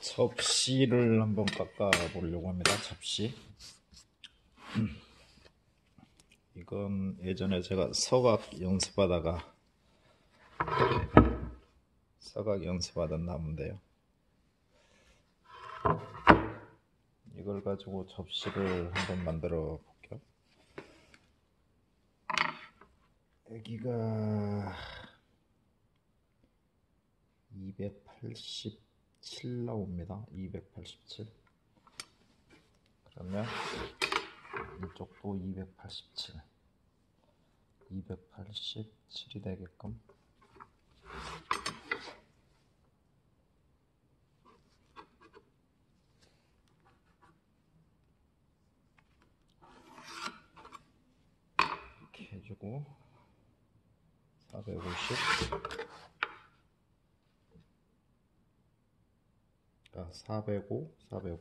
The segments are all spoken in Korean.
접시를 한번 깎아 보려고 합니다. 접시. 이건 예전에 제가 서각 연습하던 나무인데요. 이걸 가지고 접시를 한번 만들어 볼게요. 여기가 287 나옵니다. 287. 그러면 이쪽도 287. 287이 되게끔 이렇게 해주고 450 405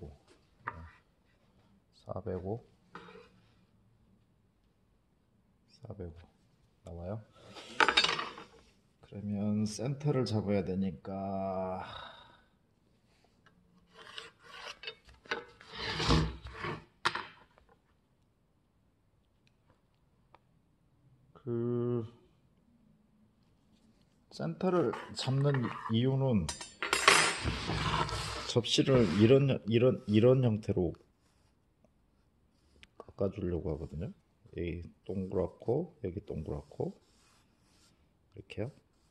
나와요. 그러면 센터를 잡아야 되니까 센터를 잡는 이유는 접시를 이런 형태로 깎아주려고 하거든요. 여기 동그랗고 여기 동그랗고 이렇게요.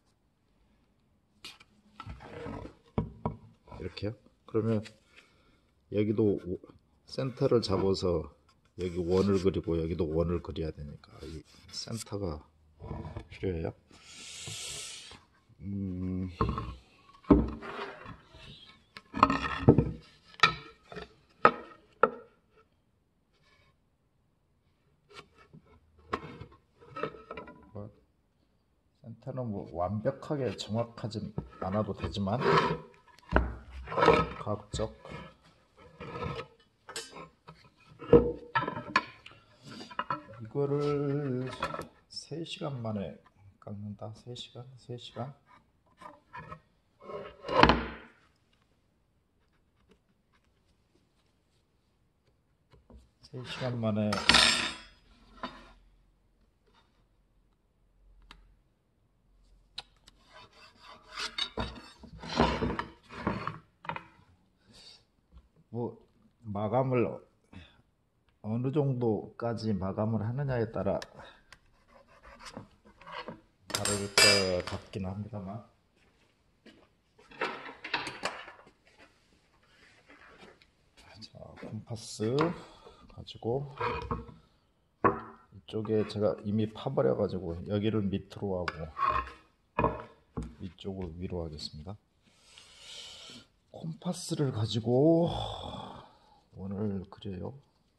이렇게요. 그러면 여기도 센터를 잡아서 여기 원을 그리고 여기도 원을 그려야 되니까 이 센터가 필요해요. 센터는 뭐 완벽하게 정확하진 않아도 되지만 가급적 이거를 3시간 만에 깎는다. 3시간 3시간 만에 뭐 마감을 어느 정도까지 마감을 하느냐에 따라 다를 것 같긴 합니다만 자, 콤파스 가지고 이쪽에 제가 이미 파버려 가지고 여기를 밑으로 하고 이쪽을 위로 하겠습니다. 콤파스를 가지고 원을 그려요.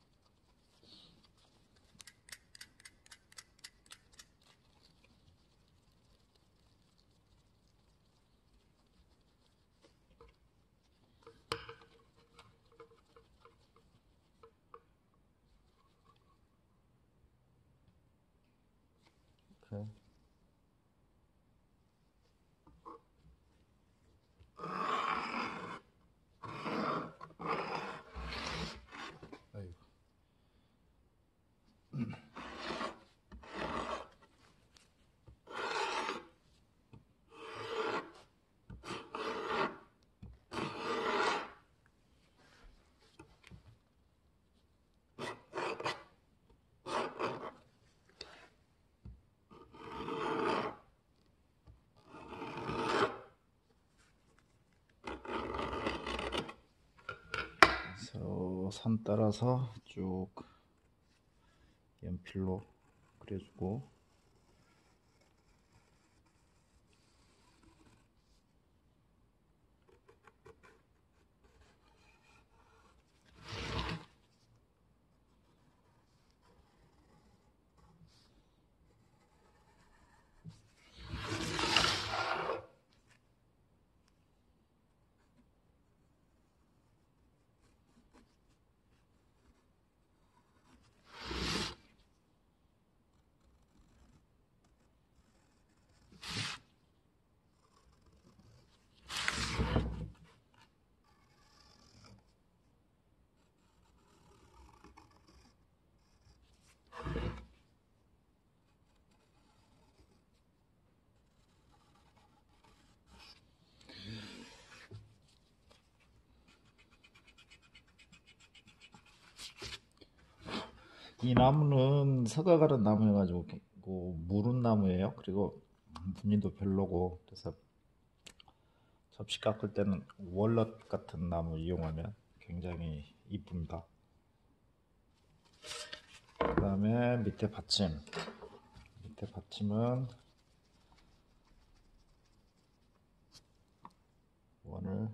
이렇게. 아이고. 선 따라서 쭉 연필로 그려주고 이 나무는 서가가는 나무여가지고 무른 나무예요. 그리고 무늬도 별로고, 그래서 접시 깎을 때는 월넛 같은 나무 이용하면 굉장히 이쁩니다. 그 다음에 밑에 받침은 원을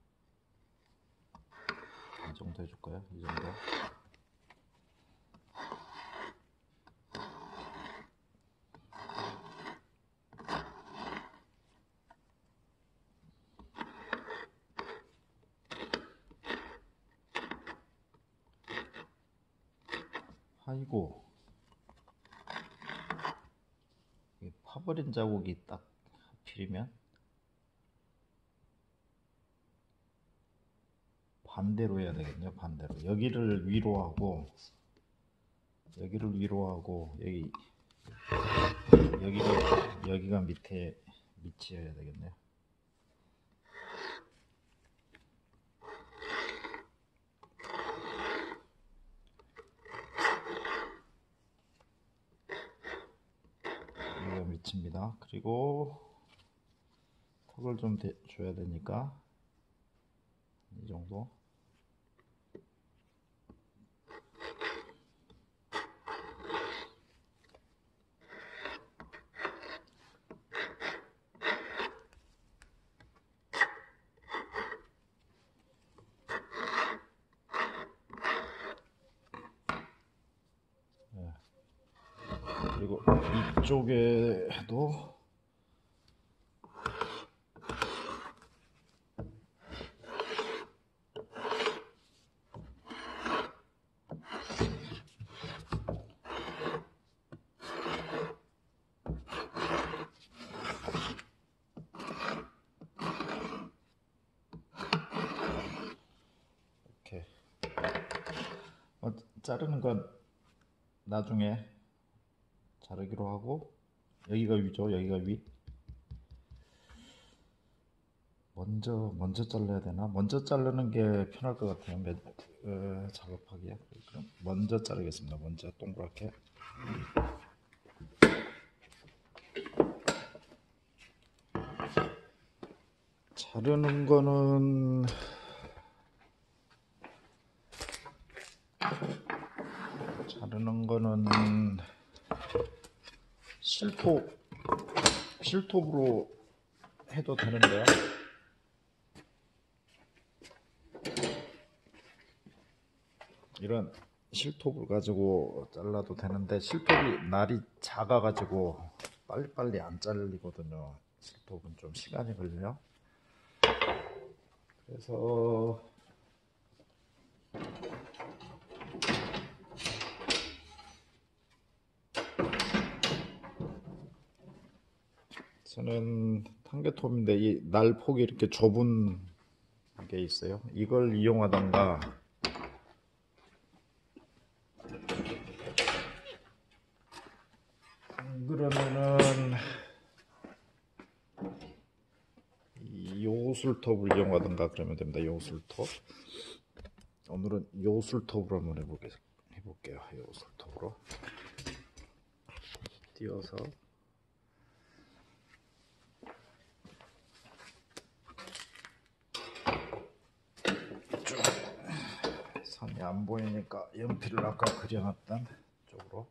이 정도 해줄까요? 이 정도. 아이고, 파버린 자국이 딱 하필이면 반대로 해야 되겠네요. 반대로. 여기를 위로 하고 여기가 밑이어야 되겠네요. 여기가 밑입니다. 그리고 턱을 좀 줘야 되니까 이 정도. 그리고 이쪽에도 이렇게 자르는 건 나중에 자르기로 하고, 여기가 위죠. 여기가 위. 먼저 잘라야 되나? 먼저 자르는 게 편할 것 같아요. 작업하기에. 그럼 먼저 자르겠습니다. 먼저 동그랗게. 자르는 거는 실톱으로 해도 되는데요. 이런 실톱을 가지고 잘라도 되는데, 실톱이 날이 작아가지고 빨리빨리 안 잘리거든요. 실톱은 좀 시간이 걸려요. 그래서 저는 탄개톱인데 이 날폭이 이렇게 좁은 게 있어요. 이걸 이용하던가, 안 그러면은 이 요술톱을 이용하던가 그러면 됩니다. 요술톱. 오늘은 요술톱으로 한번 해볼게요. 요술톱으로 띄워서 선이 안 보이니까 연필을 아까 그려놨던 쪽으로.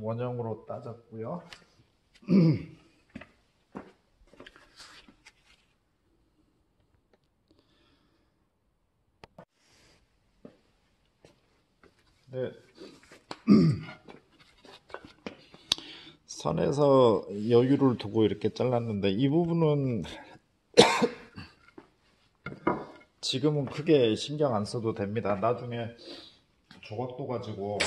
원형으로 따졌고요. 네. 선에서 여유를 두고 이렇게 잘랐는데 이 부분은 지금은 크게 신경 안 써도 됩니다. 나중에 조각도 가지고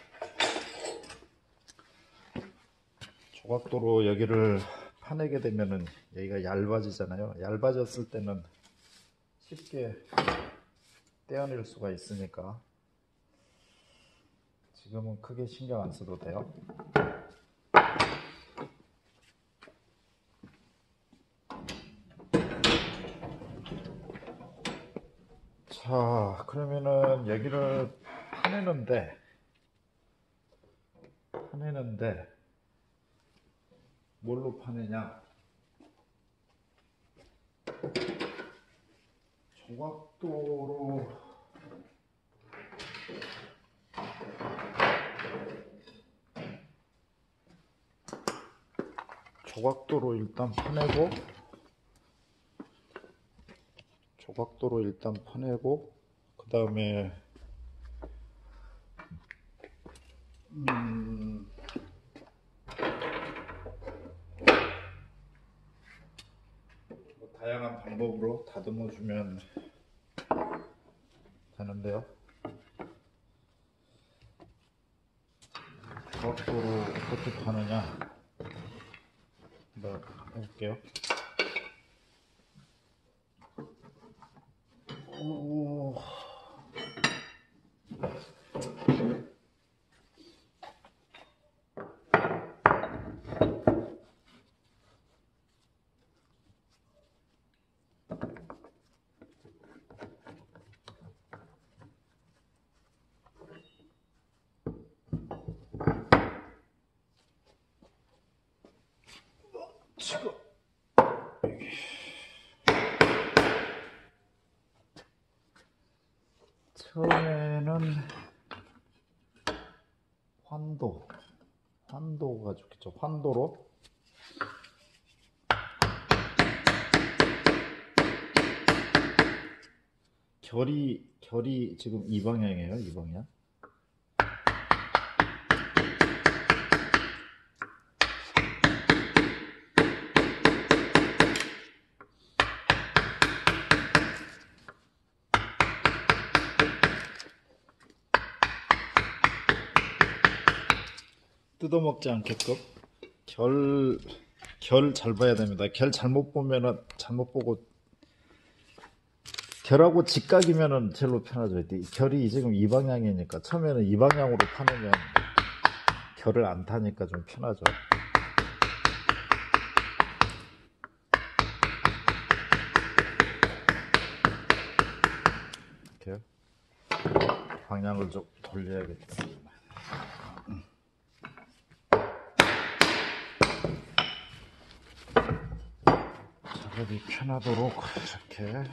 조각도로 여기를 파내게 되면은 여기가 얇아지잖아요. 얇아졌을 때는 쉽게 떼어낼 수가 있으니까 지금은 크게 신경 안 써도 돼요. 자, 그러면은 여기를 파내는데 뭘로 파내냐? 조각도로 일단 파내고 그 다음에 뭐 다양한 방법으로 다듬어 주면 되는데요. 조각도로 어떻게 파느냐 한번 해볼게요. 오. 지금 처음에는 환도가 좋겠죠. 환도로 결이 지금 이 방향이에요. 이 방향. 뜯어먹지 않게끔 결 잘 봐야 됩니다. 결 잘못 보고 결하고 직각이면은 제일로 편하죠. 결이 지금 이 방향이니까 처음에는 이 방향으로 파내면 결을 안 타니까 좀 편하죠. 이렇게 방향을 좀 돌려야겠다. 작업이 편하도록 이렇게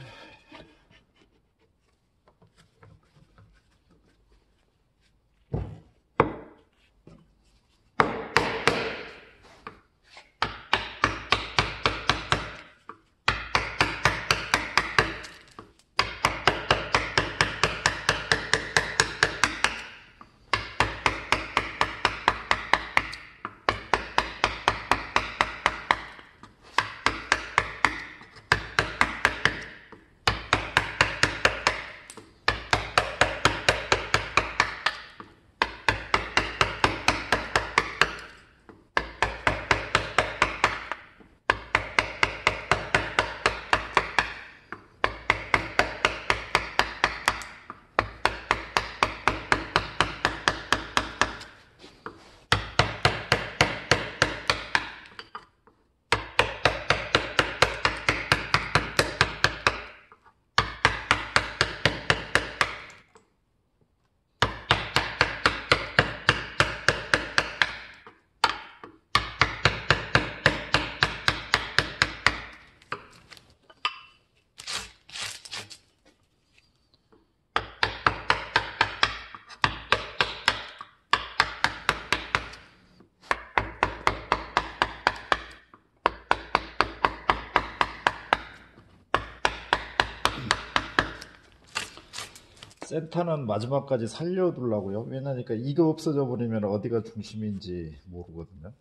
센터는 마지막까지 살려두려고요. 왜냐니까 이거 없어져 버리면 어디가 중심인지 모르거든요.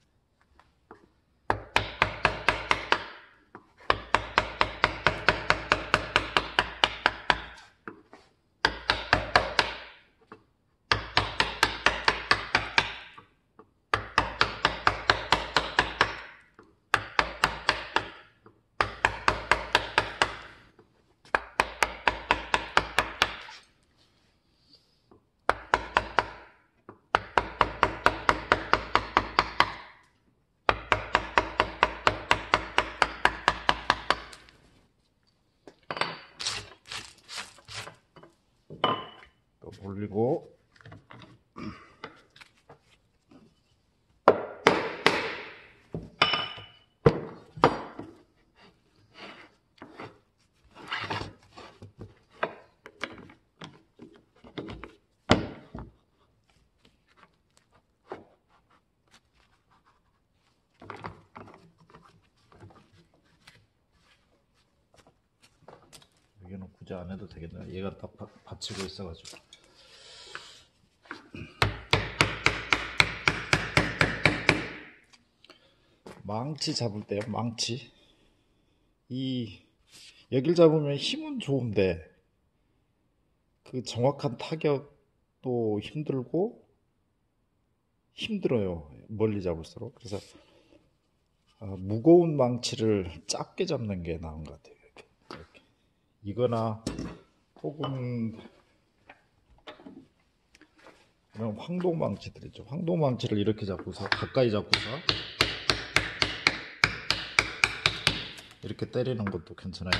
또 올리고 여기는 굳이 안 해도 되겠네. 얘가 딱 받치고 있어가지고. 망치 잡을 때요. 망치. 여길 잡으면 힘은 좋은데 그 정확한 타격도 힘들어요. 멀리 잡을수록. 그래서 무거운 망치를 작게 잡는 게 나은 것 같아요. 이렇게. 이거나 혹은 그냥 황동망치들 있죠. 황동망치를 이렇게 잡고서 가까이 잡고서 이렇게 때리는 것도 괜찮아요.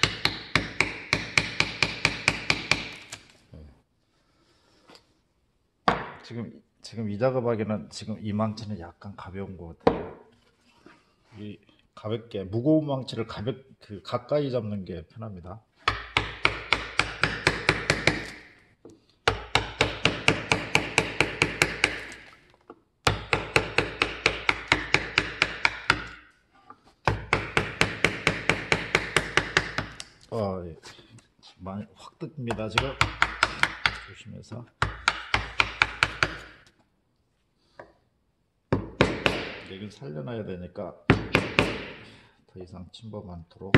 지금 이 작업하기는 지금 이 망치는 약간 가벼운 것 같아요. 이 가볍게 무거운 망치를 가까이 잡는 게 편합니다. 예. 많이 확 뜹니다 지금. 조심해서. 여긴 살려놔야 되니까 더 이상 침범 않도록.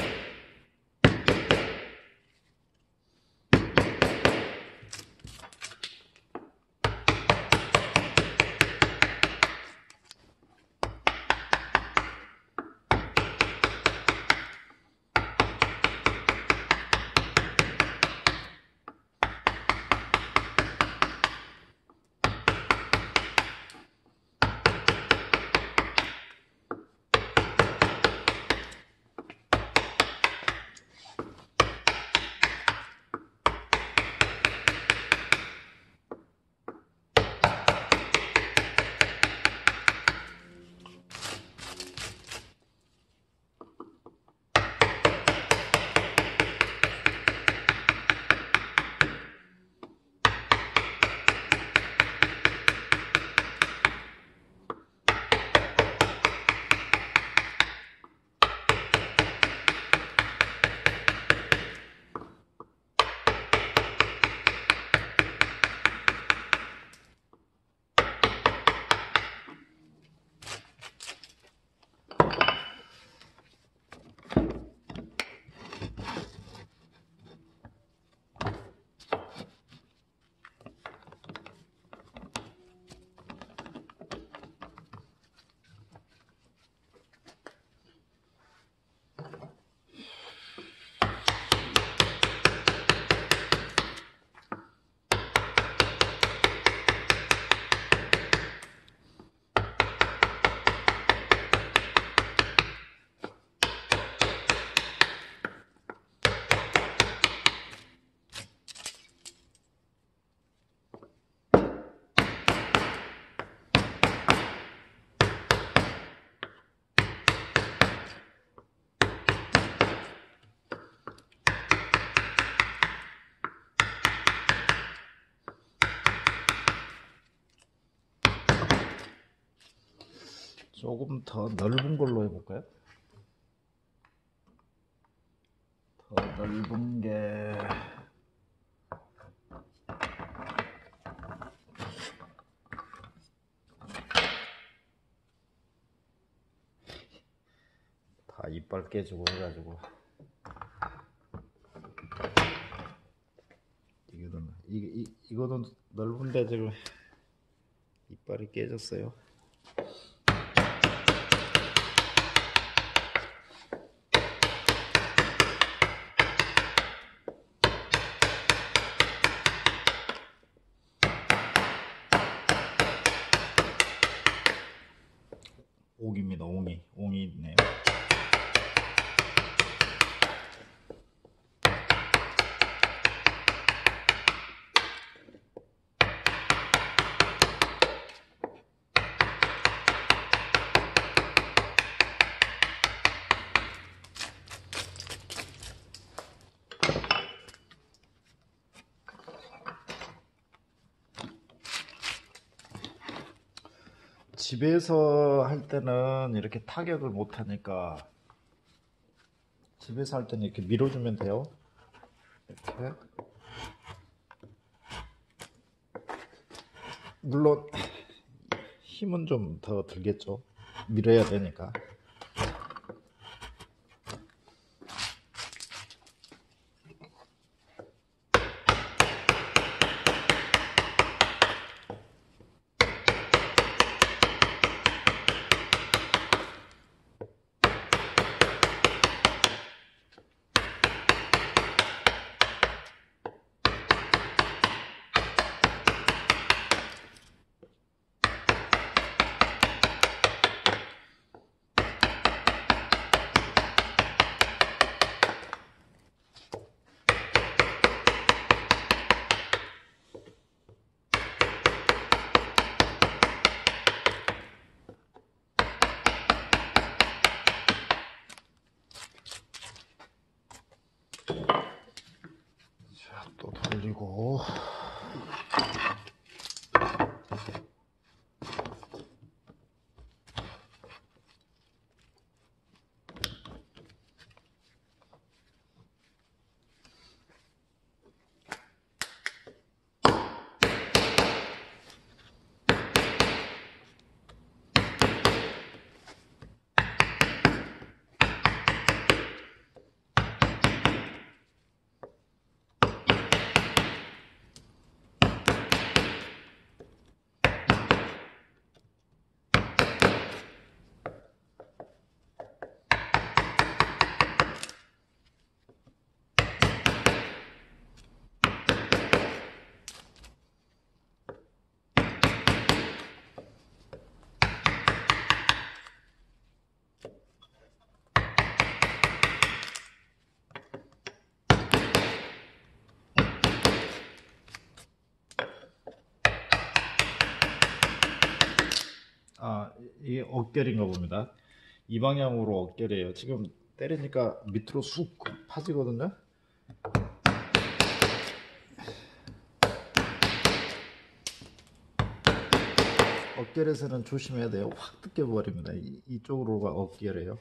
조금 더 넓은 걸로 해볼까요? 더 넓은 게 이빨 깨지고 해가지고 이거는 넓은데 지금 이빨이 깨졌어요. 옥입니다. 옹이 있네요. 집에서 할 때는 이렇게 타격을 못 하니까 집에서 할 때는 이렇게 밀어주면 돼요. 이렇게. 물론 힘은 좀 더 들겠죠. 밀어야 되니까. 자, 또 돌리고. 이게 어깨인가 봅니다. 이 방향으로 어깨래요. 지금 때리니까 밑으로 쑥 파지거든요. 어깨에서는 조심해야 돼요. 확 뜯겨버립니다. 이쪽으로가 어깨래요.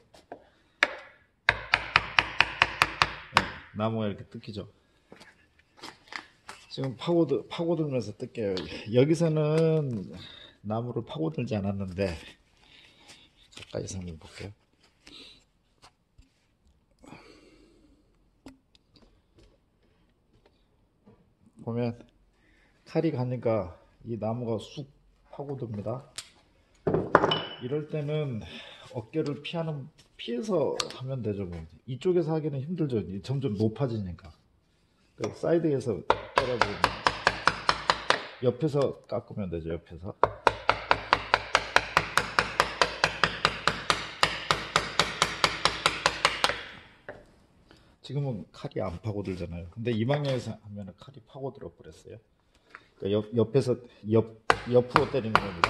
나무가 이렇게 뜯기죠. 지금 파고들면서 뜯겨요. 여기서는 나무를 파고들지 않았는데 가까이서 한번 볼게요. 보면 칼이 가니까 이 나무가 쑥 파고듭니다. 이럴 때는 어깨를 피해서 하면 되죠. 뭐. 이쪽에서 하기는 힘들죠. 점점 높아지니까. 그 사이드에서 때려보면 옆에서 깎으면 되죠. 옆에서. 지금은 칼이 안 파고들잖아요. 근데 이 방향에서 하면 칼이 파고들어 버렸어요. 그러니까 옆에서 옆으로 때리는 겁니다.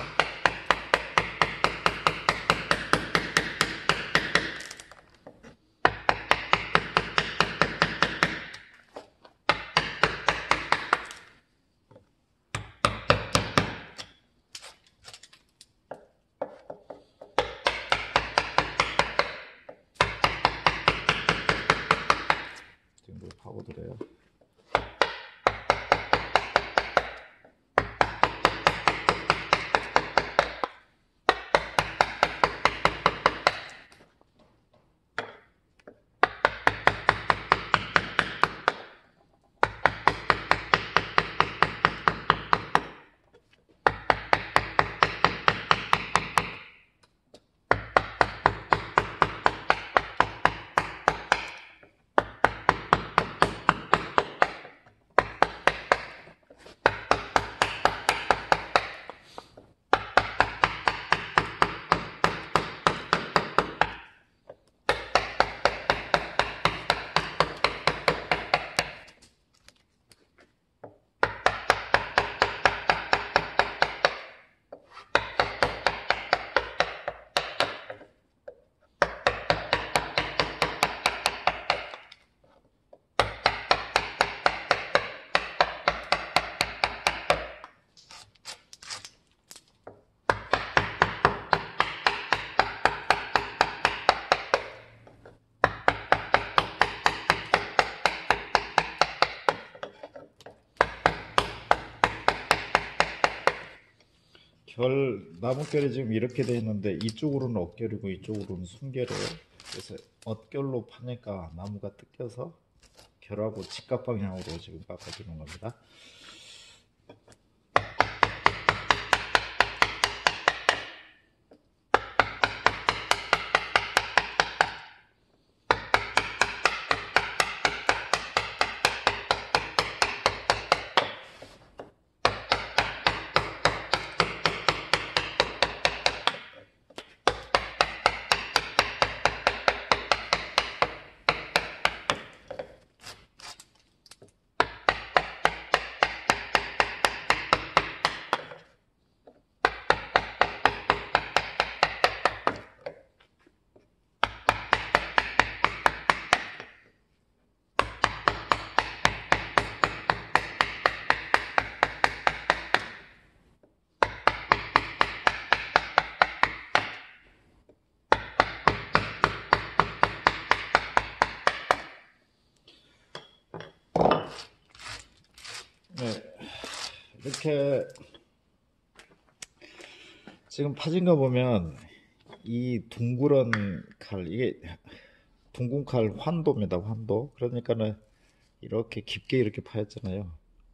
지금 파고들어요. 나뭇결이 지금 이렇게 돼 있는데 이쪽으로는 엇결이고 이쪽으로는 순결이에요. 그래서 엇결로 파니까 나무가 뜯겨서 결하고 직각 방향으로 지금 깎아주는 겁니다. 네, 이렇게 지금 파진 거 보면 이 둥그런 칼, 이게 둥근 칼 환도입니다. 환도. 그러니까는 이렇게 깊게 이렇게 파였잖아요.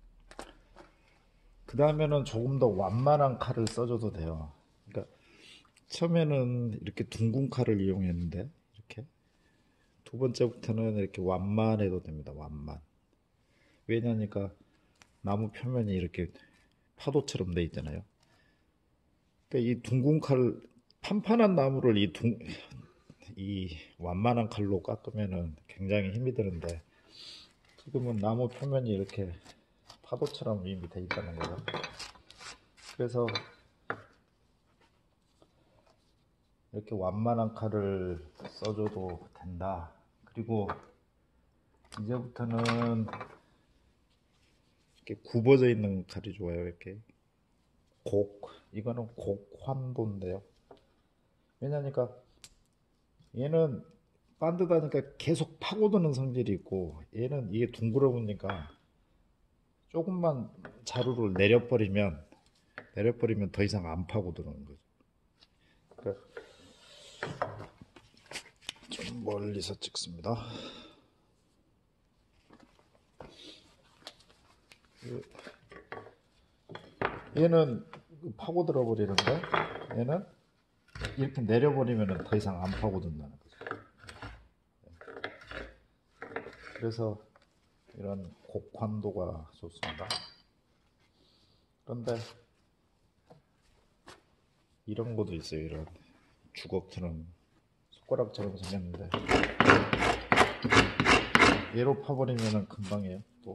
그 다음에는 조금 더 완만한 칼을 써줘도 돼요. 그러니까 처음에는 이렇게 둥근 칼을 이용했는데 이렇게 두 번째부터는 이렇게 완만해도 됩니다. 완만. 왜냐니까 나무 표면이 이렇게 파도처럼 돼 있잖아요. 그러니까 이 둥근 칼, 판판한 나무를 이 완만한 칼로 깎으면은 굉장히 힘이 드는데 지금은 나무 표면이 이렇게 파도처럼 이미 돼 있다는 거죠. 그래서 이렇게 완만한 칼을 써줘도 된다. 그리고 이제부터는 이렇게 굽어져 있는 칼이 좋아요. 이렇게 이거는 곡환도인데요. 왜냐니까 얘는 반듯하니까 계속 파고드는 성질이 있고 얘는 이게 둥그러우니까 조금만 자루를 내려버리면 더 이상 안 파고드는 거죠. 그러니까 좀 멀리서 찍습니다. 얘는 파고들어 버리는데 얘는 이렇게 내려버리면 더 이상 안 파고든다는 거죠. 그래서 이런 곡환도가 좋습니다. 그런데 이런 것도 있어요. 이런 주걱처럼 손가락처럼 생겼는데 얘로 파버리면 금방이에요. 또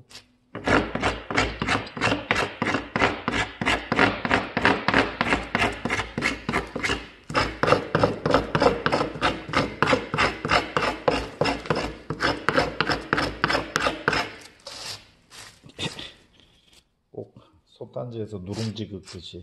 꼭 솥단지에서 누룽지 긋듯이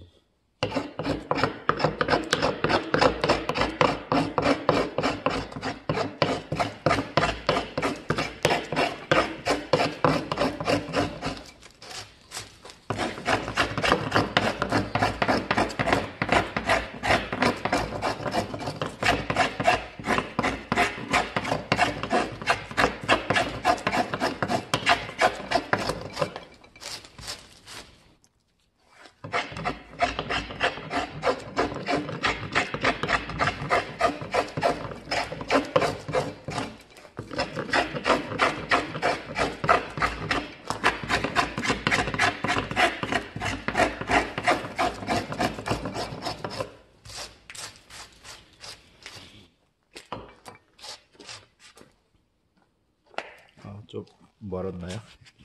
좀 멀었나요?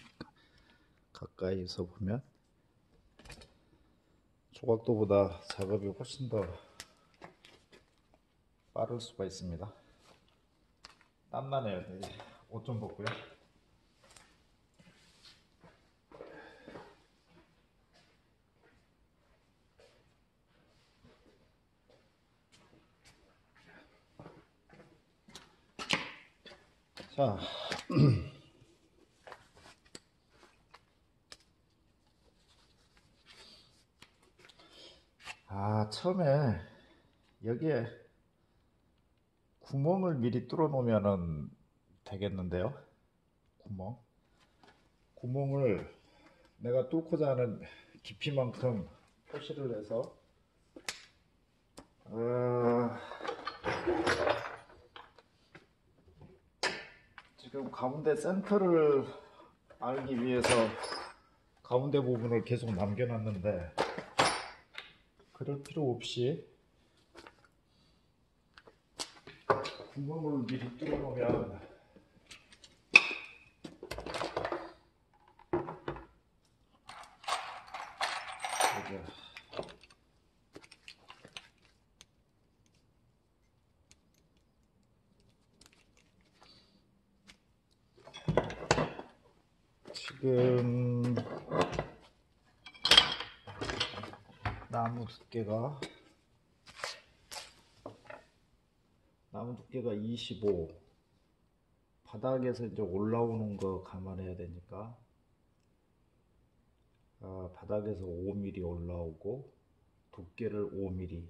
가까이서 보면 조각도보다 작업이 훨씬 더 빠를 수가 있습니다. 땀나네요. 옷 좀 벗고요. 자, 처음에 여기에 구멍을 미리 뚫어 놓으면 되겠는데요. 구멍을 내가 뚫고자 하는 깊이만큼 표시를 해서 지금 가운데 센터를 알기 위해서 가운데 부분을 계속 남겨놨는데, 그럴 필요 없이 구멍을 미리 뚫어 놓으면 지금 나무 두께가 25, 바닥에서 이제 올라오는 거 감안해야 되니까 바닥에서 5mm 올라오고 두께를 5mm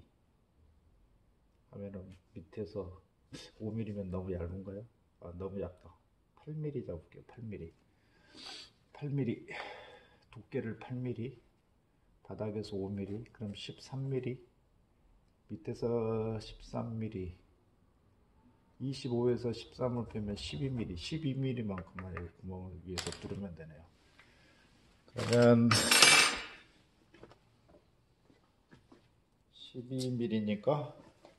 하면은 밑에서 5mm면 너무 얇은가요? 너무 얇다. 8mm 잡을게요. 8mm 두께를 8mm, 바닥에서 5mm, 그럼 13mm, 밑에서 13mm, 25에서 13을 빼면 12mm만큼만 구멍을 위에서 뚫으면 되네요. 그러면 12mm니까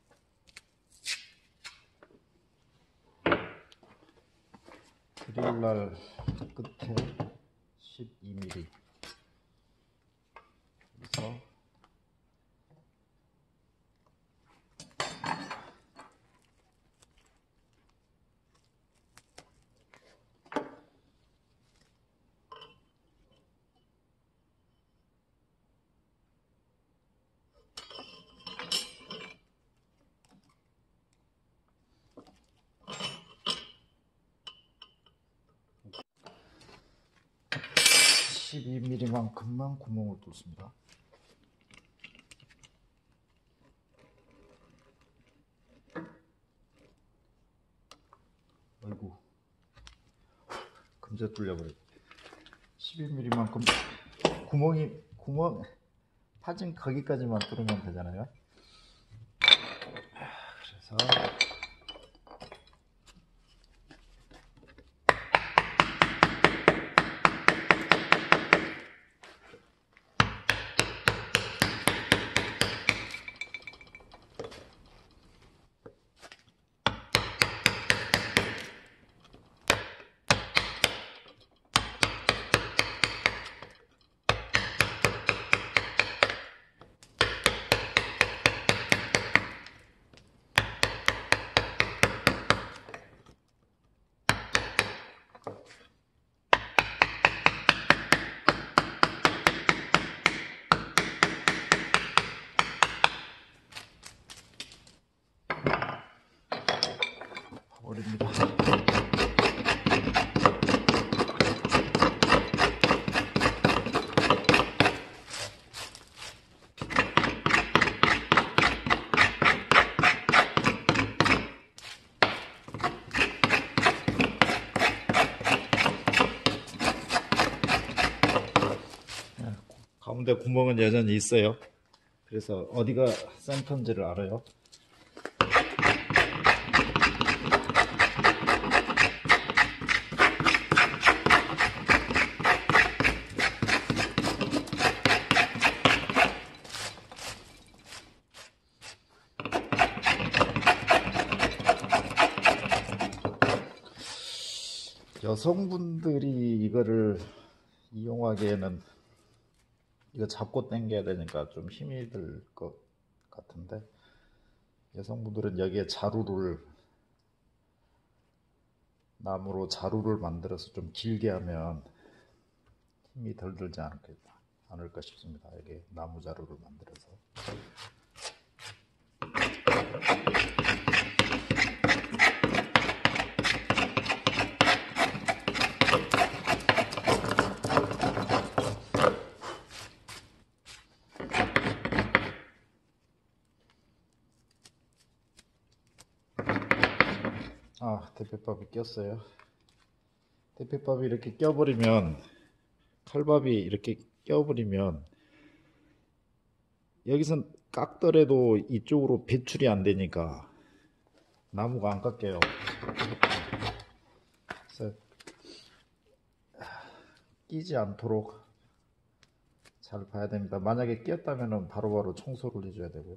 드릴날 끝에 12mm. 그래서 (12mm만큼만) 구멍을 뚫습니다. 아이고, 금세 뚫려버렸네. 12mm만큼 구멍 파진 거기까지만 뚫으면 되잖아요. 그래서 버립니다. 가운데 구멍은 여전히 있어요. 그래서 어디가 센터인지를 알아요. 여성분들이 이거를 이용하기에는 이거 잡고 당겨야 되니까 좀 힘이 들 것 같은데, 여성분들은 여기에 나무로 자루를 만들어서 좀 길게 하면 힘이 덜 들지 않을까 싶습니다. 여기 나무 자루를 만들어서. 아, 대패밥이 꼈어요. 대패밥이 이렇게 껴버리면, 칼밥이 이렇게 껴버리면, 여기선 깎더라도 이쪽으로 배출이 안 되니까 나무가 안 깎여요. 그래서 끼지 않도록 잘 봐야 됩니다. 만약에 끼었다면 바로바로 청소를 해줘야 되고요.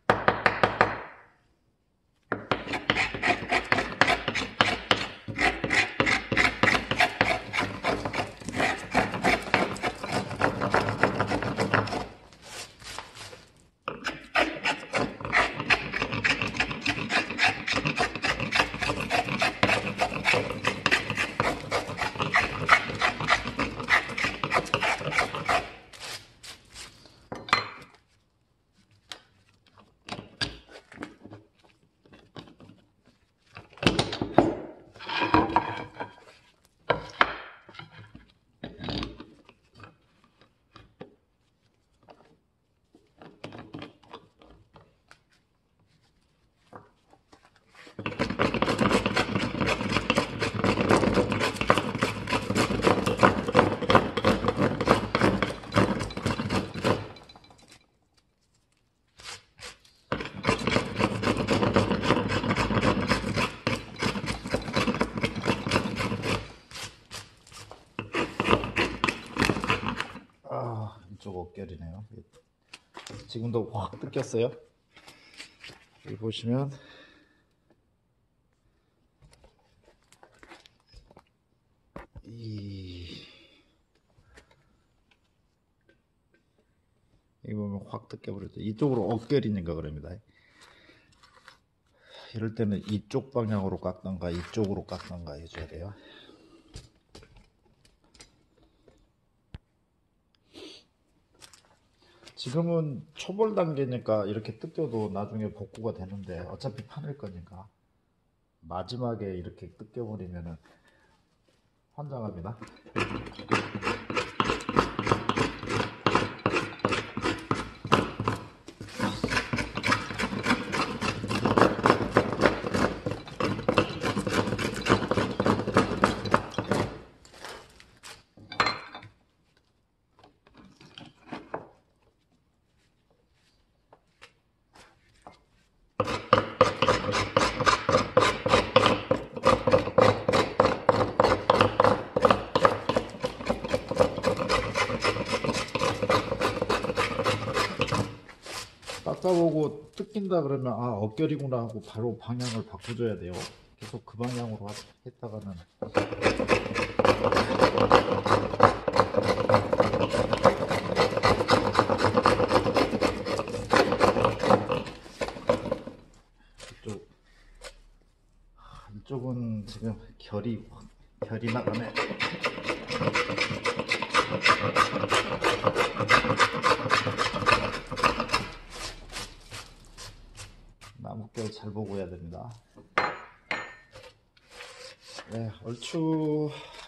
아, 이쪽 어깨리네요. 지금도 확 뜯겼어요. 여기 보시면 여기 보면 확 뜯겨버렸죠. 이쪽으로 어깨리인가 그럽니다. 이럴 때는 이쪽 방향으로 깎던가 이쪽으로 깎던가 해줘야 돼요. 지금은 초벌 단계니까 이렇게 뜯겨도 나중에 복구가 되는데 어차피 파낼 거니까 마지막에 이렇게 뜯겨버리면 환장합니다. 깎아보고 뜯긴다 그러면 아 어깨리구나 하고 바로 방향을 바꿔줘야 돼요. 계속 그 방향으로 했다가는 이쪽은 지금 결이 나가네. 나뭇결 잘 보고 해야 됩니다. 네, 얼추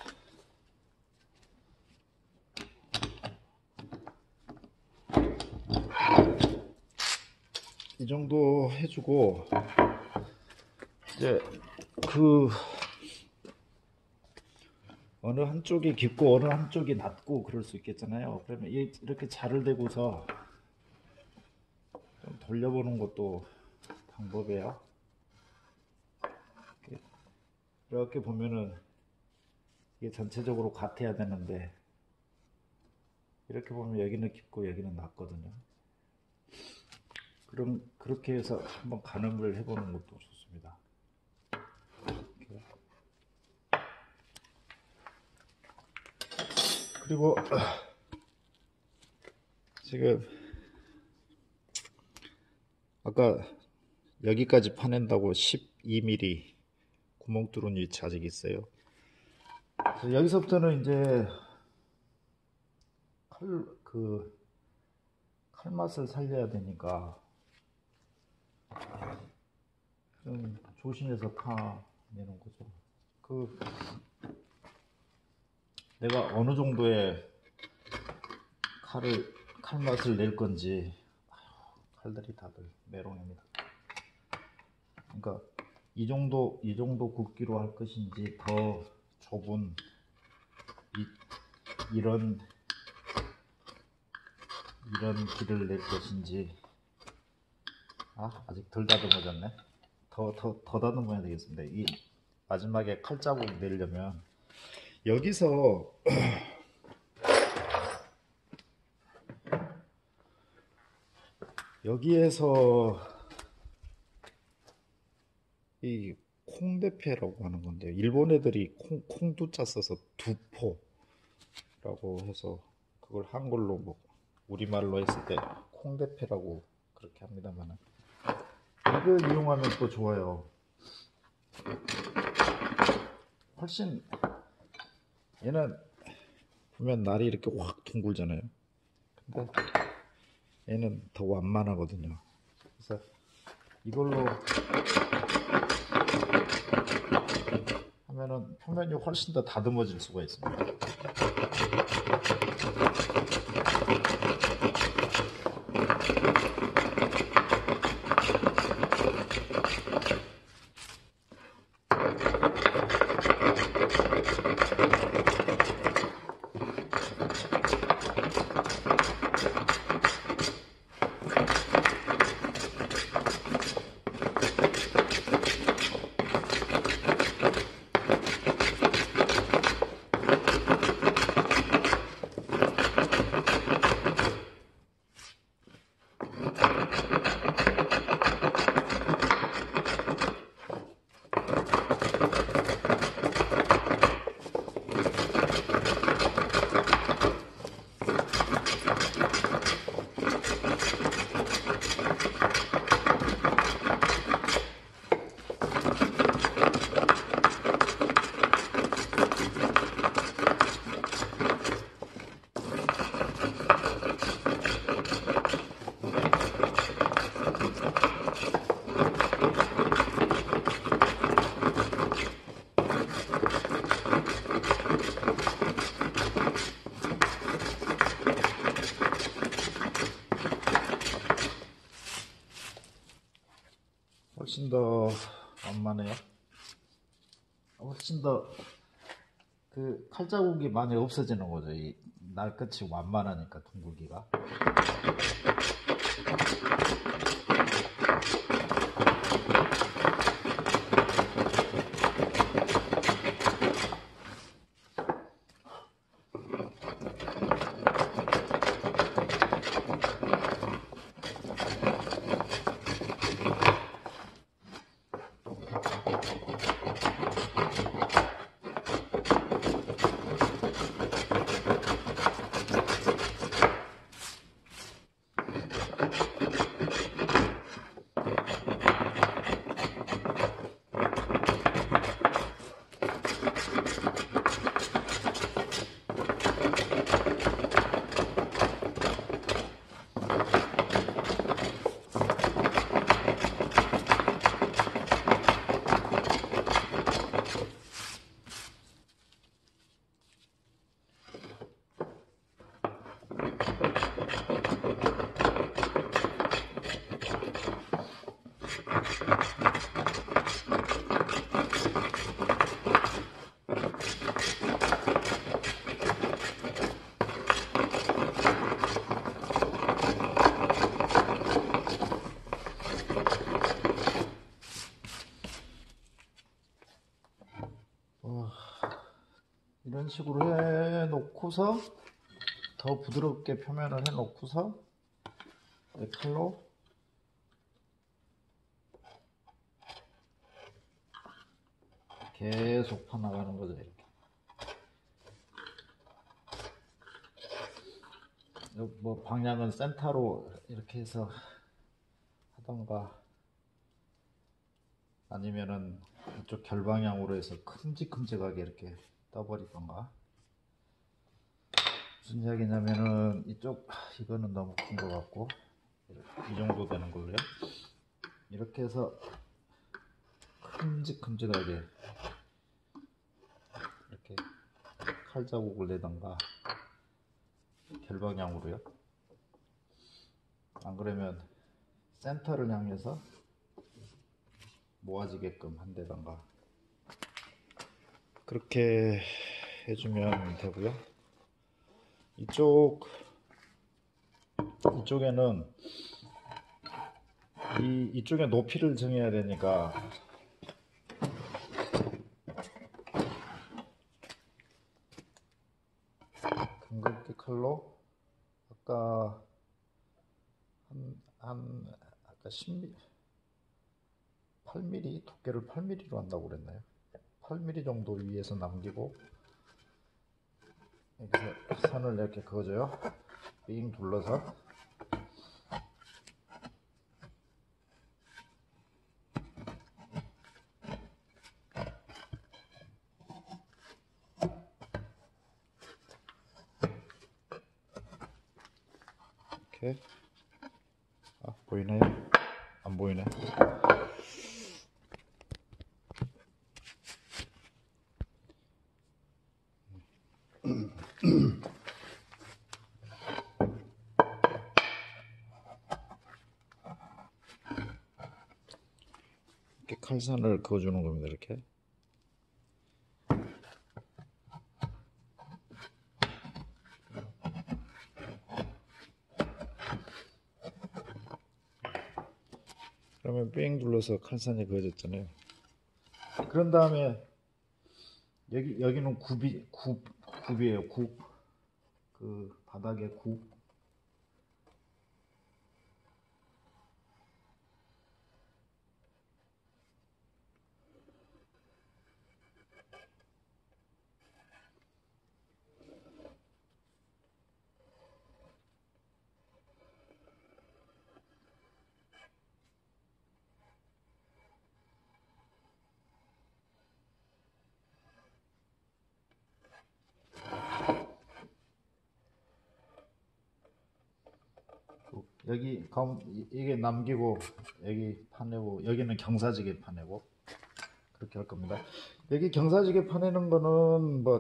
이 정도 해주고 이제 그 어느 한쪽이 깊고 어느 한쪽이 낮고 그럴 수 있겠잖아요. 그러면 이렇게 자를 대고서 좀 돌려보는 것도 방법이에요. 이렇게 보면은 이게 전체적으로 같아야 되는데 이렇게 보면 여기는 깊고 여기는 낮거든요. 그럼 그렇게 해서 한번 가늠을 해보는 것도 좋습니다. 이렇게. 그리고 지금 아까 여기까지 파낸다고 12mm 구멍 뚫은 위치 아직 있어요. 그래서 여기서부터는 이제 칼맛을 살려야 되니까 좀 조심해서 파내는 거죠. 내가 어느 정도의 칼맛을 낼 건지 칼들이 다들 메롱입니다. 그러니까 이 정도 굵기로 할 것인지 더 좁은 이런 길을 낼 것인지. 아직 덜 다듬어졌네. 더 다듬어야 되겠습니다. 이 마지막에 칼자국 내려면 여기서 여기에서 이 콩대패라고 하는 건데, 일본 애들이 콩두자 써서 두포라고 해서 그걸 한글로 뭐 우리말로 했을 때 콩대패라고 그렇게 합니다만, 이걸 이용하면 또 좋아요. 훨씬 얘는 보면 날이 이렇게 확 둥글잖아요. 근데 얘는 더 완만하거든요. 그래서 이걸로 하면은 표면이 훨씬 더 다듬어질 수가 있습니다. 훨씬 더 완만해요. 훨씬 더 그 칼자국이 많이 없어지는 거죠. 이 날끝이 완만하니까, 둥글기가. 이런 식으로 해 놓고서, 더 부드럽게 표면을 해 놓고서 이 칼로 계속 퍼나가는 거죠. 이렇게. 뭐 방향은 센터로 이렇게 해서 하던가, 아니면은 이쪽 결방향으로 해서 큼직큼직하게 이렇게 떠버리던가. 무슨 이야기냐면은, 이거는 너무 큰 것 같고, 이 정도 되는 걸로요. 이렇게 해서 큼직큼직하게 이렇게 칼자국을 내던가, 결방향으로요. 안 그러면 센터를 향해서 모아지게끔 한 데다가 그렇게 해주면 되고요. 이쪽에는 이쪽에 높이를 정해야 되니까 금극기 칼로 아까 아까 8mm 두께를 8mm로 한다고 그랬나요? 8mm 정도 위에서 남기고 여기서 선을 이렇게 그어줘요. 삥 둘러서 이렇게. 보이나요? 안 보이네. 이렇게 칼선을 그어주는 겁니다. 이렇게. 그러면 삥 둘러서 칼선이 그어졌잖아요. 그런 다음에 여기는 굽이에요. 그 바닥에 굽. 여기 이게 남기고 여기 파내고 여기는 경사지게 파내고 그렇게 할 겁니다. 여기 경사지게 파내는 거는 뭐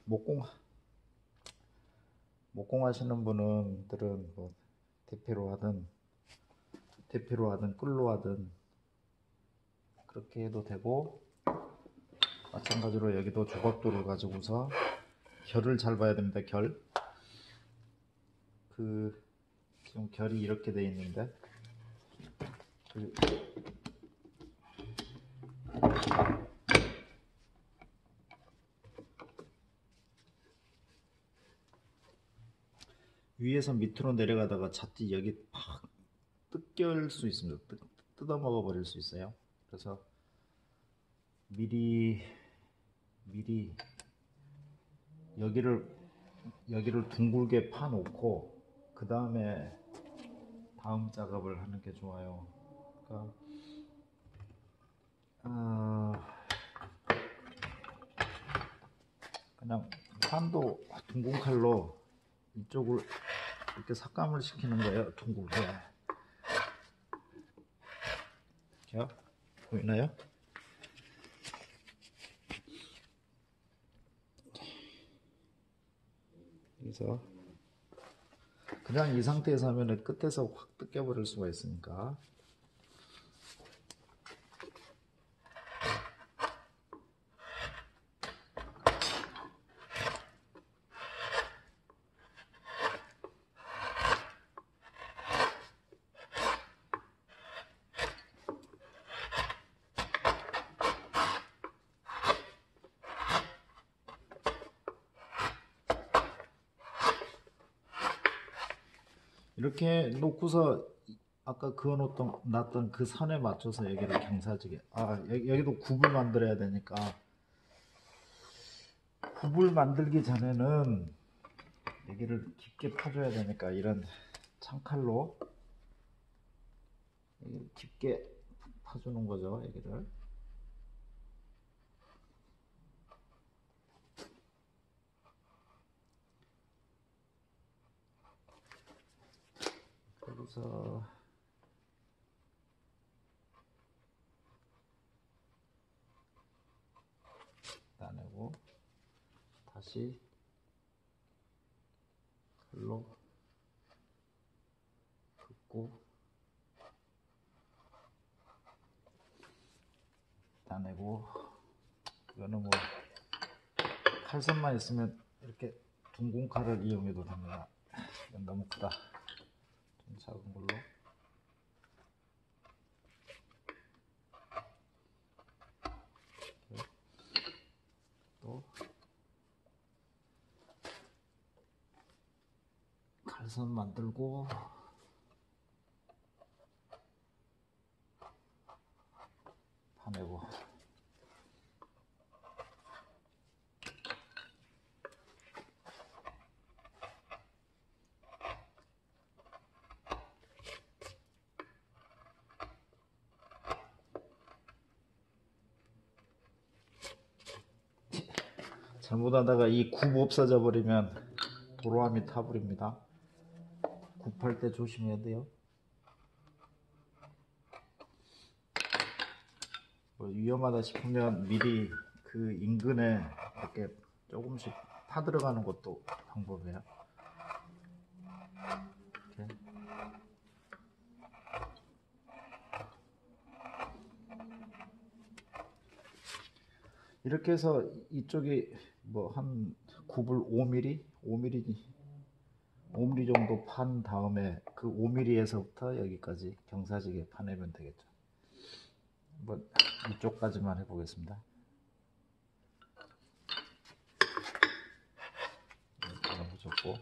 목공 하시는 분들은 뭐 대패로 하든 끌로 하든 그렇게 해도 되고, 마찬가지로 여기도 조각도를 가지고서 결을 잘 봐야 됩니다. 지금 결이 이렇게 돼 있는데 위에서 밑으로 내려가다가 잣디 여기 팍 뜯길 수 있습니다. 뜯어 먹어 버릴 수 있어요. 그래서 미리 여기를 둥글게 파놓고 그 다음에 다음 작업을 하는 게 좋아요. 그러니까 그냥 판도 둥근 칼로 이쪽을 이렇게 삭감을 시키는 거예요. 둥글게. 이렇게 보이나요? 그래서 그냥 이 상태에서 하면 끝에서 확 뜯겨버릴 수가 있으니까 이렇게 놓고서 아까 놨던 그 선에 맞춰서 여기를 경사지게 여기도 굽을 만들어야 되니까 굽을 만들기 전에는 여기를 깊게 파줘야 되니까 이런 창칼로 깊게 파주는 거죠. 여기를. 여기서 따내고 다시 칼로 긋고 파내고, 이거는 뭐 칼선만 있으면 이렇게 둥근 칼을 이용해도 됩니다. 이건 너무 크다. 좀 작은 걸로. 또 칼선 만들고, 파내고. 잘못하다가 이 굽 없어져 버리면 도로함이 타버립니다. 굽할 때 조심해야 돼요. 뭐 위험하다 싶으면 미리 그 인근에 이렇게 조금씩 파 들어가는 것도 방법이에요. 이렇게 해서 이쪽이 뭐 한 굽을 5mm 정도 판 다음에 그 5mm에서부터 여기까지 경사지게 파내면 되겠죠. 뭐 이쪽까지만 해보겠습니다. 너무 좋고,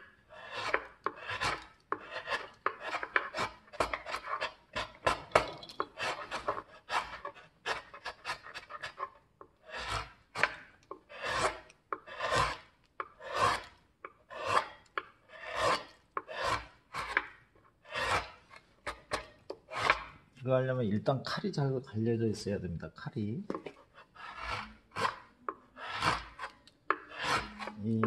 이거 하려면 일단 칼이 잘 갈려져 있어야 됩니다. 칼이. 이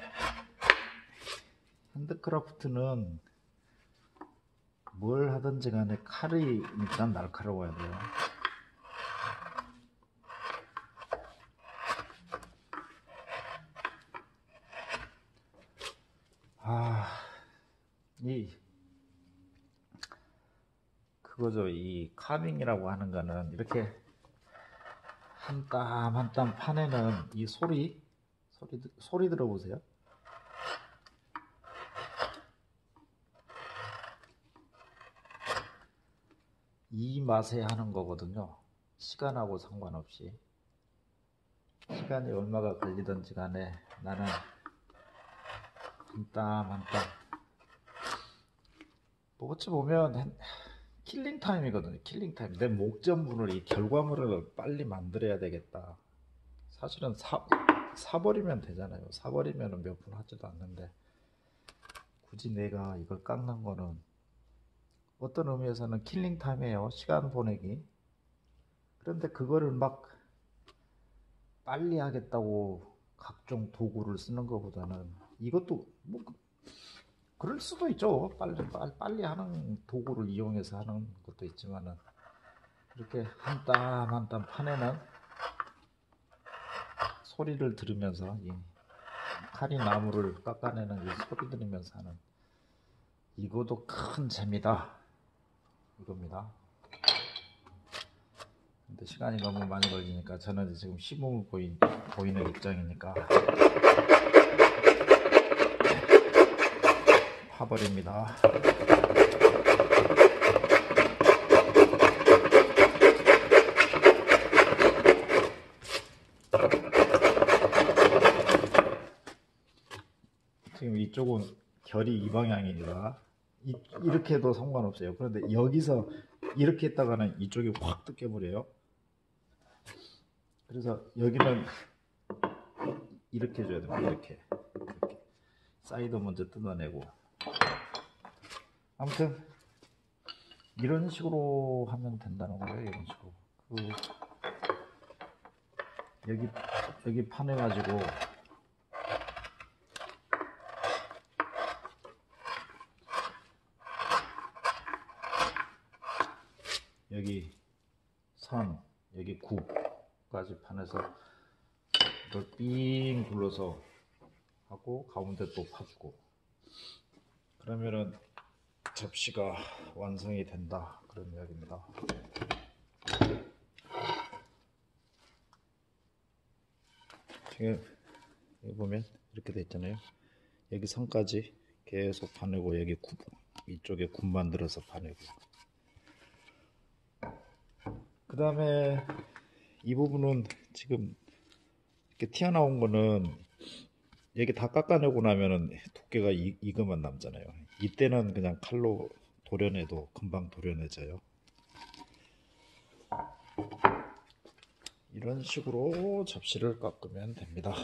핸드크래프트는 뭘 하든지 간에 칼이 일단 날카로워야 돼요. 그거죠. 이 카빙이라고 하는 거는 이렇게 한 땀 한 땀 파내는 이 소리 들어보세요. 이 맛에 하는 거거든요. 시간하고 상관없이. 시간이 얼마가 걸리든지 간에 나는 한 땀 한 땀. 뭐 어찌 보면 킬링 타임이거든요. 킬링 타임. 내 목전분을, 이 결과물을 빨리 만들어야 되겠다. 사실은 사버리면 되잖아요. 사버리면 몇 분 하지도 않는데, 굳이 내가 이걸 깎는 거는 어떤 의미에서는 킬링 타임이에요. 시간 보내기. 그런데 그거를 막 빨리 하겠다고 각종 도구를 쓰는 것보다는, 이것도 뭐 그럴 수도 있죠. 빨리 하는 도구를 이용해서 하는 것도 있지만은, 이렇게 한 땀 한 땀 파내는 소리를 들으면서, 이 칼이 나무를 깎아내는 이 소리 들으면서 하는, 이것도 큰 재미다, 이겁니다. 근데 시간이 너무 많이 걸리니까 저는 지금 시범을 보이는 입장이니까 파버립니다. 지금 이쪽은 결이 이 방향이니까 이렇게 해도 상관없어요. 그런데 여기서 이렇게 했다가는 이쪽이 확 뜯겨버려요. 그래서 여기는 이렇게 해줘야 됩니다. 이렇게 사이드 먼저 뜯어내고. 아무튼 이런 식으로 하면 된다는 거예요. 이런 식으로. 여기 파내가지고 여기 선, 여기 굽까지 파내서 이걸 삥 둘러서 하고 가운데 또 파주고, 그러면은 접시가 완성이 된다, 그런 이야기입니다. 여기 보면 이렇게 돼 있잖아요. 여기 선까지 계속 파내고 여기 이쪽에 굽 만들어서 파내고. 그 다음에 이 부분은 지금 이렇게 튀어나온 거는 여기 다 깎아내고 나면은 두께가 이것만 남잖아요. 이때는 그냥 칼로 도려내도 금방 도려내져요. 이런 식으로 접시를 깎으면 됩니다.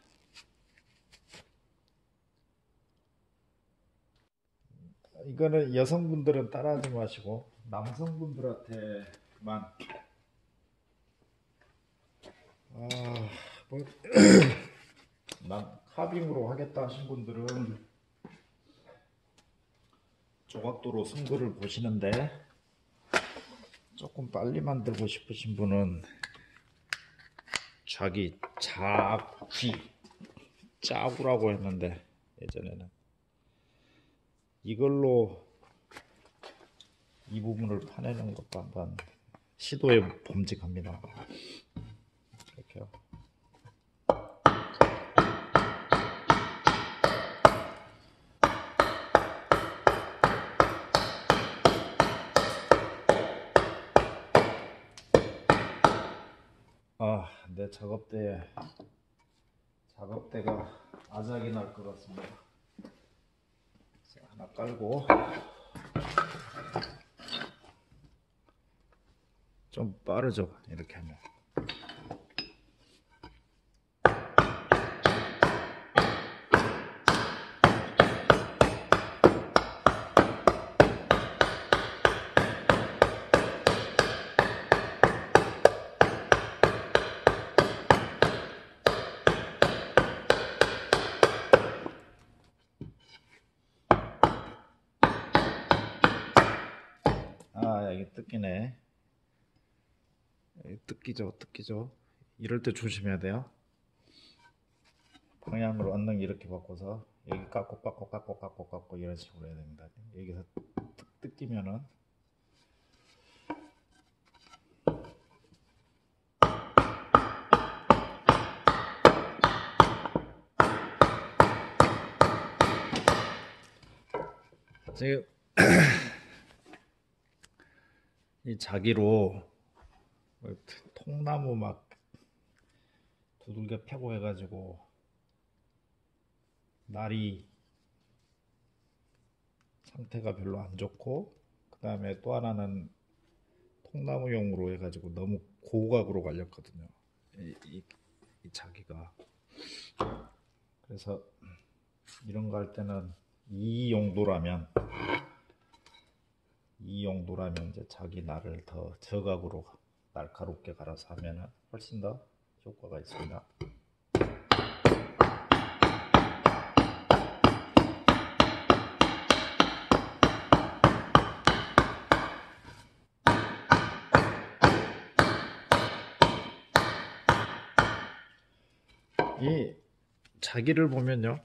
이거는 여성분들은 따라하지 마시고 남성분들한테만 뭐 카빙으로 하겠다 하신 분들은 조각도로 승부를 보시는데, 조금 빨리 만들고 싶으신 분은 자기 짜구라고 했는데 예전에는 이걸로 이 부분을 파내는 것도 한번 시도해 봄직합니다. 이렇게요. 내 작업대가 아작이 날 것 같습니다. 하나 깔고 좀 빠르죠, 이렇게 하면. 이게 뜯기네. 뜯기죠. 이럴 때 조심해야 돼요. 방향으로 얹는 이렇게 바꿔서 여기 깎고 이런 식으로 해야 됩니다. 여기서 뜯기면은 지금 이 자기로 통나무 막 두들겨 패고 해가지고 날이 상태가 별로 안 좋고, 그 다음에 또 하나는 통나무용으로 해가지고 너무 고각으로 갈렸거든요. 이 자기가. 그래서 이런 거 할 때는 이 용도라면 이제 자기 날을 더 저각으로 날카롭게 갈아서 하면 훨씬 더 효과가 있습니다. 이 자기를 보면요,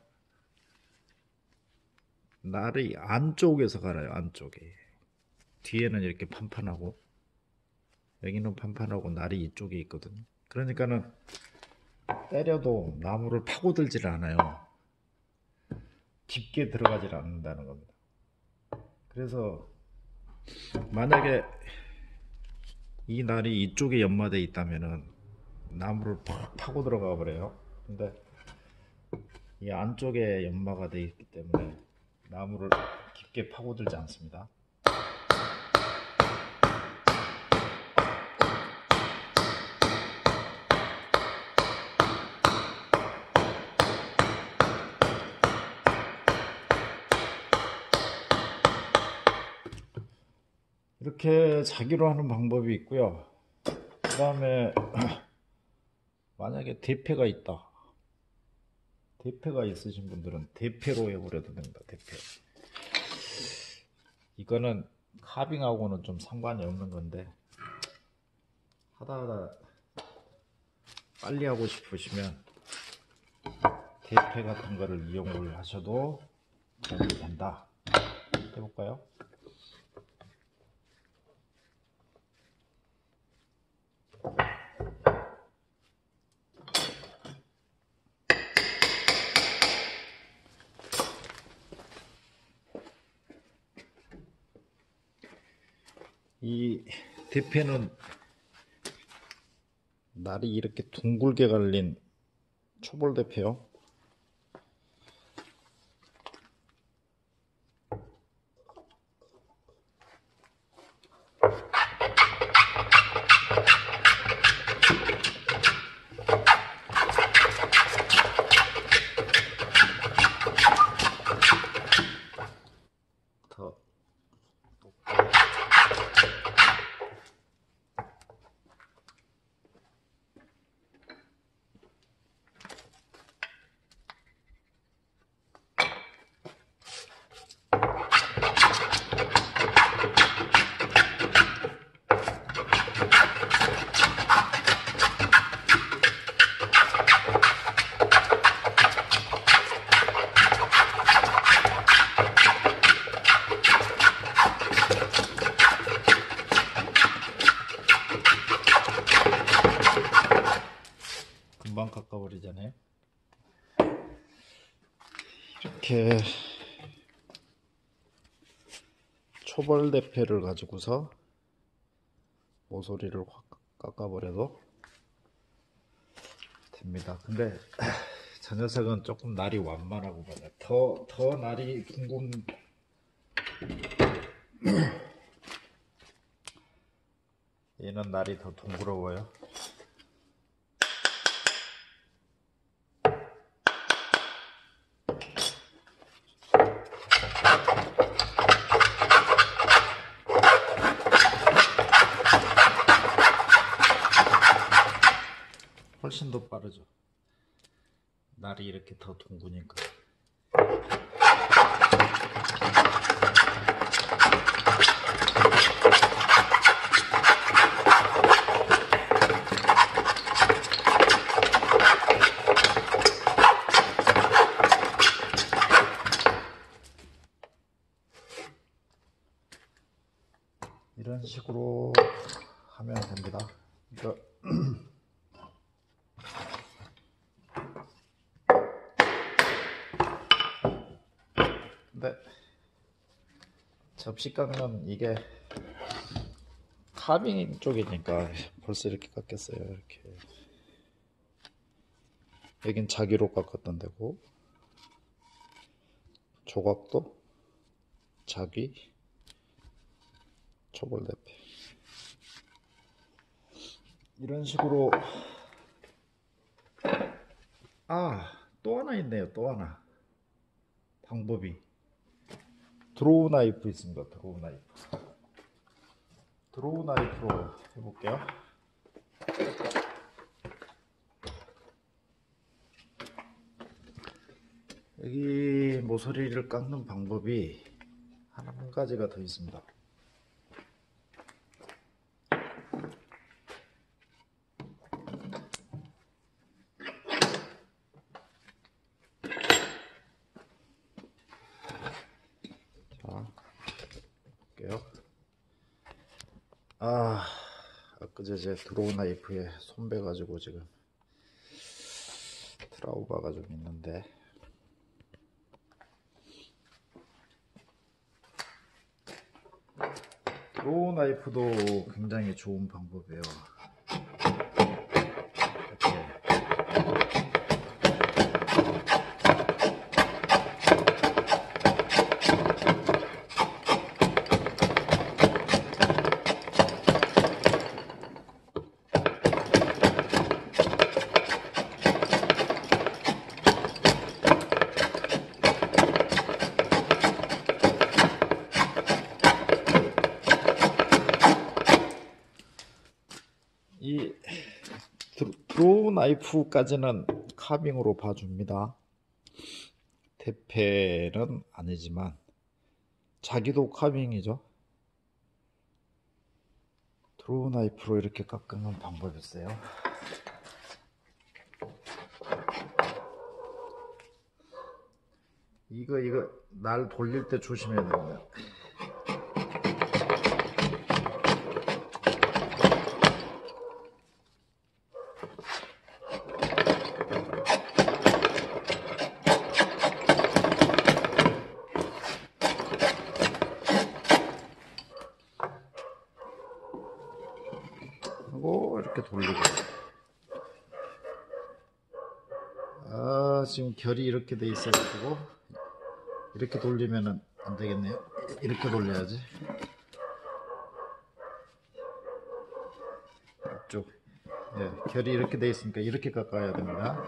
날이 안쪽에서 갈아요. 안쪽에. 뒤에는 이렇게 판판하고 여기는 판판하고 날이 이쪽에 있거든요. 그러니까는 때려도 나무를 파고들질 않아요. 깊게 들어가질 않는다는 겁니다. 그래서 만약에 이 날이 이쪽에 연마되어 있다면은 나무를 팍 파고 들어가 버려요. 근데 이 안쪽에 연마가 되어 있기 때문에 나무를 깊게 파고들지 않습니다. 이렇게 자기로 하는 방법이 있고요. 그 다음에 만약에 대패가 있다. 대패가 있으신 분들은 대패로 해버려도 됩니다. 대패. 이거는 카빙하고는 좀 상관이 없는 건데, 하다 빨리 하고 싶으시면 대패 같은 거를 이용을 하셔도 도움이 된다. 해볼까요? 이 대패는 날이 이렇게 둥글게 갈린 초벌 대패요. 더 금방 깎아버리잖아요. 이렇게 초벌 대패를 가지고서 모서리를 확 깎아버려도 됩니다. 근데 저 녀석은 조금 날이 완만하고 봐요. 더 날이 둥근 얘는 날이 더 둥그러워요. 훨씬 더 빠르죠. 날이 이렇게 더 둥그니까. 이런 식으로 하면 됩니다. 그러니까 근데 접시 깎는 이게 카빙 쪽이니까 벌써 이렇게 깎였어요. 이렇게 여긴 자기로 깎았던 데고 조각도 자기 초벌 대패 이런 식으로. 또 하나 있네요. 또 하나 방법이 드로우 나이프 있습니다. 드로우 나이프로 해볼게요. 여기 모서리를 깎는 방법이 한 가지가 더 있습니다. 엊그제 제 드로우 나이프에 손 베가지고 지금 트라우마가 좀 있는데, 드로우 나이프도 굉장히 좋은 방법이에요. 이 드로우 나이프까지는 카빙으로 봐줍니다. 대패는 아니지만 자기도 카빙이죠. 드로우 나이프로 이렇게 깎는 방법이 있어요. 이거 날 돌릴 때 조심해야 됩니다. 이렇게 돌리고. 지금 결이 이렇게 돼 있어가지고 이렇게 돌리면은 안 되겠네요. 이렇게 돌려야지. 이쪽. 네, 결이 이렇게 돼 있으니까 이렇게 깎아야 됩니다.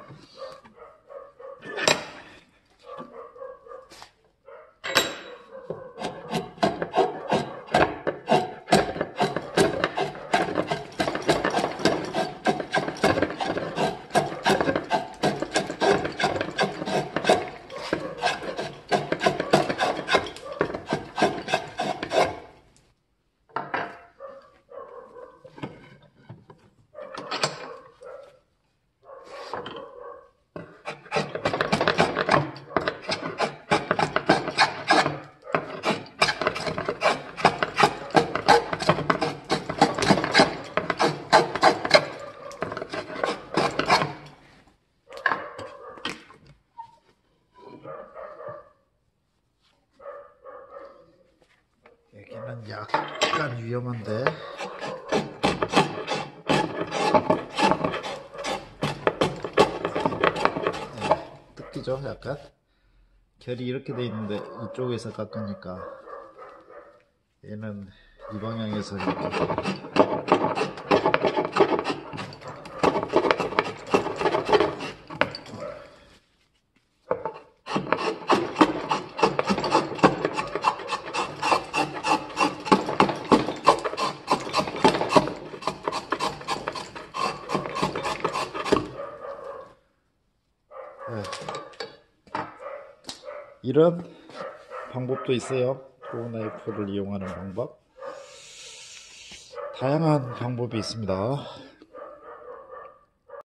여기는 약간 위험한데. 네, 뜯기죠 약간. 결이 이렇게 돼 있는데 이쪽에서 깎으니까 얘는 이 방향에서 이렇게. 네. 이런 방법도 있어요. 드로우 나이프를 이용하는 방법. 다양한 방법이 있습니다.